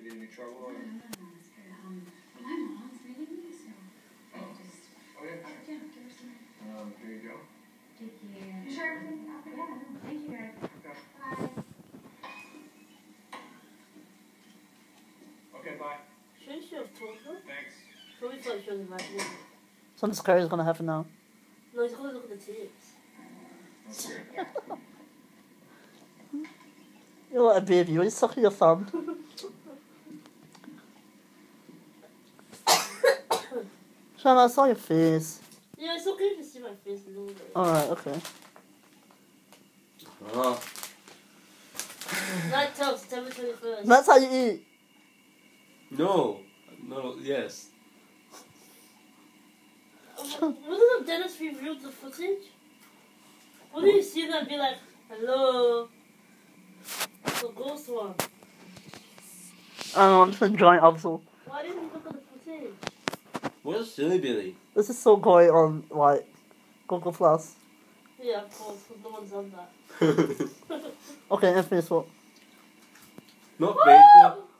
Did he have any trouble? Or? My mom's reading me, so I just... Oh, yeah. Yeah, give her some. Here you go. Thank you. Sure. Yeah, thank you, guys. Okay. Bye. Okay, bye. Shouldn't you have told her? Thanks. Probably thought she was inviting me. Something scary is gonna happen now. No, he's going to look at the tips. That's good. You're like a baby, you're sucking your thumb. Shanna, I saw your face. Yeah, it's okay to see my face a little bit. Alright, okay. Night time, September 21st. That's how you eat. No, yes. Wouldn't Dennis revealed the footage? Wouldn't you see that and be like, hello? The ghost one. I don't know, I'm just enjoying Afzal. Why didn't you look at the footage? Where's Silly Billy? This is so going on, like, Google Plus. Yeah, of course, because no one's on that. Okay, Infinite Swap. Not Facebook.